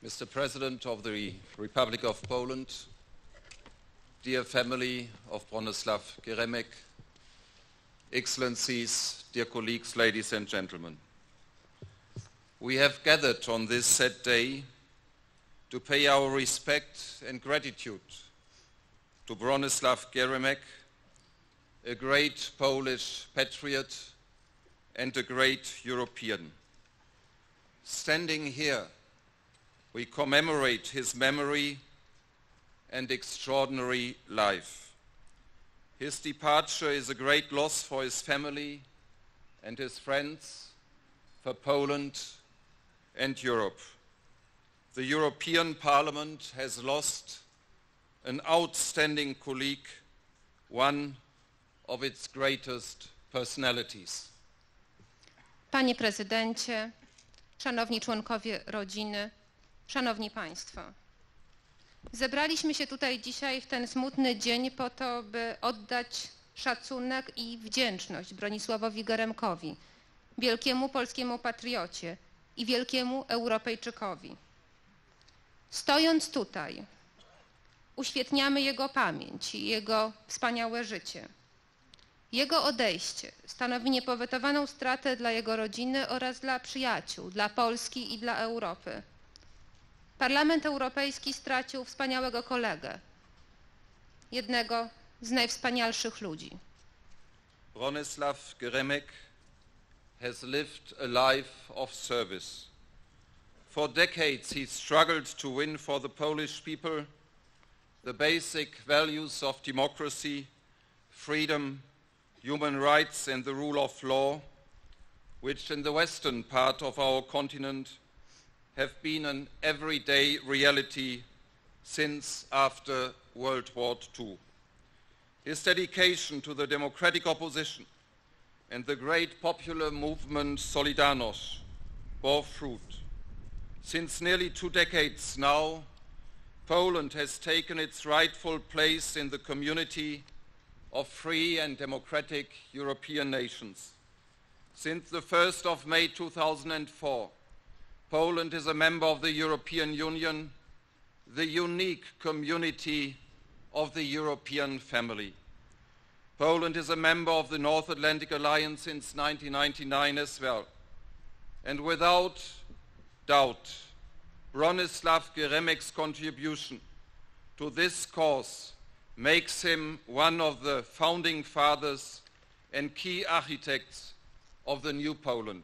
Mr. President of the Republic of Poland, dear family of Bronisław Geremek, Excellencies, dear colleagues, ladies and gentlemen. We have gathered on this sad day to pay our respect and gratitude to Bronisław Geremek, a great Polish patriot and a great European. Standing here, we commemorate his memory and extraordinary life. His departure is a great loss for his family and his friends, for Poland and Europe. The European Parliament has lost an outstanding colleague, one of its greatest personalities. Panie prezydencie, szanowni członkowie rodziny, szanowni państwo. Zebraliśmy się tutaj dzisiaj w ten smutny dzień po to, by oddać szacunek i wdzięczność Bronisławowi Geremkowi, wielkiemu polskiemu patriocie i wielkiemu Europejczykowi. Stojąc tutaj, uświetniamy jego pamięć i jego wspaniałe życie. Jego odejście stanowi niepowetowaną stratę dla jego rodziny oraz dla przyjaciół, dla Polski i dla Europy. Parlament Europejski stracił wspaniałego kolegę, jednego z najwspanialszych ludzi. Bronisław Geremek has lived a life of service. For decades he struggled to win for the Polish people the basic values of democracy, freedom, human rights and the rule of law, which in the western part of our continent have been an everyday reality since after World War II. His dedication to the democratic opposition and the great popular movement Solidarność bore fruit. Since nearly 2 decades now, Poland has taken its rightful place in the community of free and democratic European nations. Since the 1st of May 2004, Poland is a member of the European Union, the unique community of the European family. Poland is a member of the North Atlantic Alliance since 1999 as well. And without doubt, Bronisław Geremek's contribution to this cause makes him one of the founding fathers and key architects of the new Poland.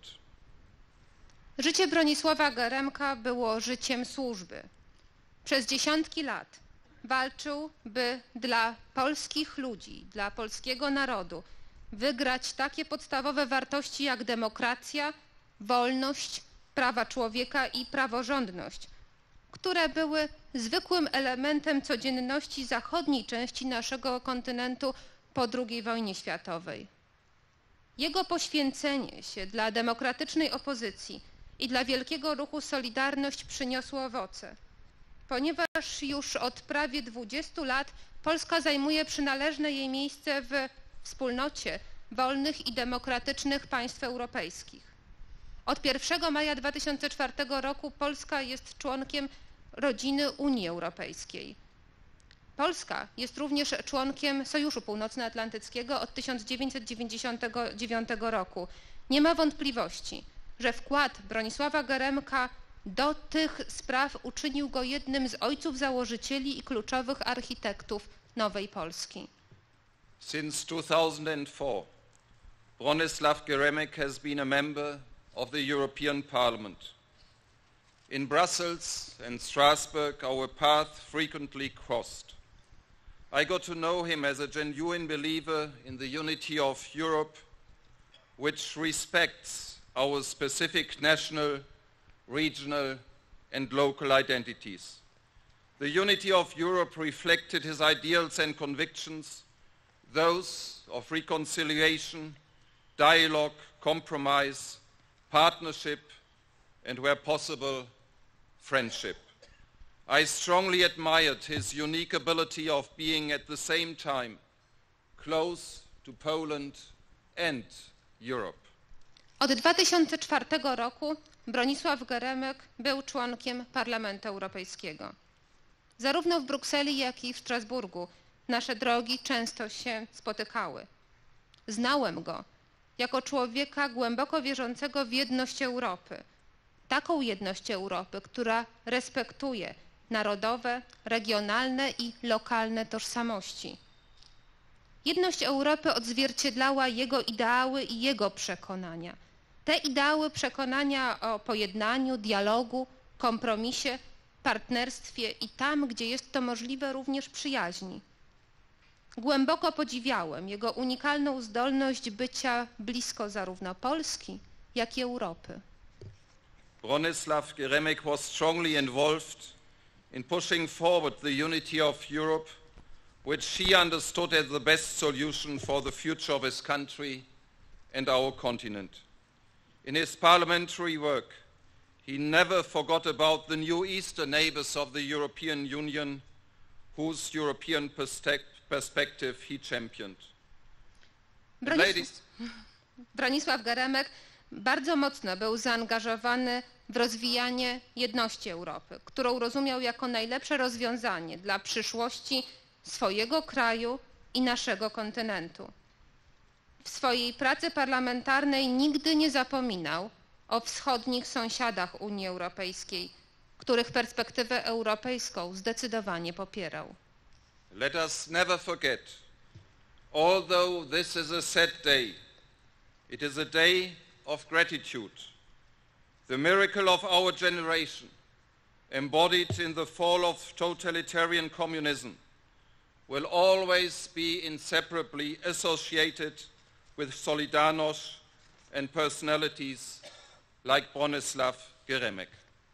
Życie Bronisława Geremka było życiem służby. Przez dziesiątki lat walczył, by dla polskich ludzi, dla polskiego narodu wygrać takie podstawowe wartości jak demokracja, wolność, prawa człowieka i praworządność, które były zwykłym elementem codzienności zachodniej części naszego kontynentu po II wojnie światowej. Jego poświęcenie się dla demokratycznej opozycji i dla wielkiego ruchu Solidarność przyniosło owoce, ponieważ już od prawie 20 lat Polska zajmuje przynależne jej miejsce w wspólnocie wolnych i demokratycznych państw europejskich. Od 1 maja 2004 roku Polska jest członkiem rodziny Unii Europejskiej. Polska jest również członkiem Sojuszu Północnoatlantyckiego od 1999 roku. Nie ma wątpliwości, że wkład Bronisława Geremka do tych spraw uczynił go jednym z ojców założycieli i kluczowych architektów nowej Polski. Since 2004, Bronisław Geremek has been a member of the European Parliament. In Brussels and Strasbourg, our path frequently crossed. I got to know him as a genuine believer in the unity of Europe, which respects our specific national, regional and local identities. The unity of Europe reflected his ideals and convictions, those of reconciliation, dialogue, compromise, partnership, and where possible, friendship. I strongly admired his unique ability of being at the same time close to Poland and Europe. Od 2004 roku Bronisław Geremek był członkiem Parlamentu Europejskiego. Zarówno w Brukseli, jak i w Strasburgu nasze drogi często się spotykały. Znałem go jako człowieka głęboko wierzącego w jedność Europy. Taką jedność Europy, która respektuje narodowe, regionalne i lokalne tożsamości. Jedność Europy odzwierciedlała jego ideały i jego przekonania. Te ideały, przekonania o pojednaniu, dialogu, kompromisie, partnerstwie i tam, gdzie jest to możliwe, również przyjaźni. Głęboko podziwiałem jego unikalną zdolność bycia blisko zarówno Polski, jak i Europy. Bronisław Geremek was strongly involved in pushing forward the unity of Europe, which he understood as the best solution for the future of his country and our continent. In his parliamentary work, he never forgot about the new Eastern neighbors of the European Union, whose European perspective he championed. Bronisław Geremek bardzo mocno był zaangażowany w rozwijanie jedności Europy, którą rozumiał jako najlepsze rozwiązanie dla przyszłości swojego kraju i naszego kontynentu. W swojej pracy parlamentarnej nigdy nie zapominał o wschodnich sąsiadach Unii Europejskiej, których perspektywę europejską zdecydowanie popierał. Let us never forget, although this is a sad day, it is a day of gratitude. The miracle of our generation, embodied in the fall of totalitarian communism, will always be inseparably associated with Solidarność and personalities like Bronisław Geremek.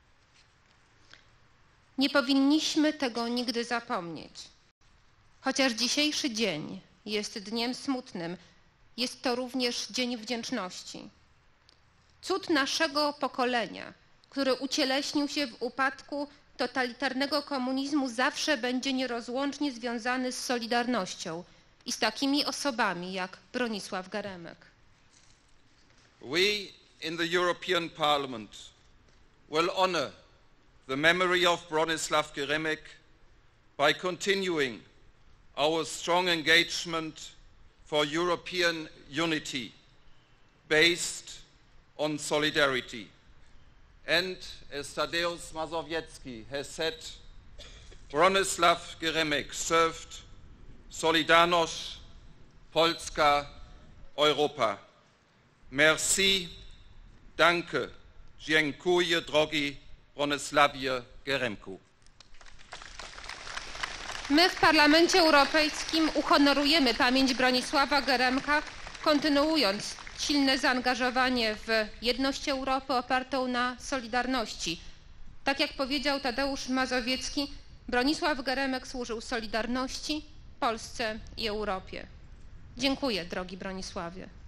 Nie powinniśmy tego nigdy zapomnieć. Chociaż dzisiejszy dzień jest dniem smutnym, jest to również dzień wdzięczności. Cud naszego pokolenia, który ucieleśnił się w upadku totalitarnego komunizmu, zawsze będzie nierozłącznie związany z Solidarnością i z takimi osobami jak Bronisław Geremek. We in the European Parliament will honor the memory of Bronisław Geremek by continuing our strong engagement for European unity based on solidarity. And as Tadeusz Mazowiecki has said, Bronisław Geremek served Solidarność, Polska, Europa. Merci, danke, dziękuję, drogi Bronisławie Geremku. My w Parlamencie Europejskim uhonorujemy pamięć Bronisława Geremka, kontynuując silne zaangażowanie w jedność Europy opartą na solidarności. Tak jak powiedział Tadeusz Mazowiecki, Bronisław Geremek służył Solidarności, Polsce i Europie. Dziękuję, drogi Bronisławie.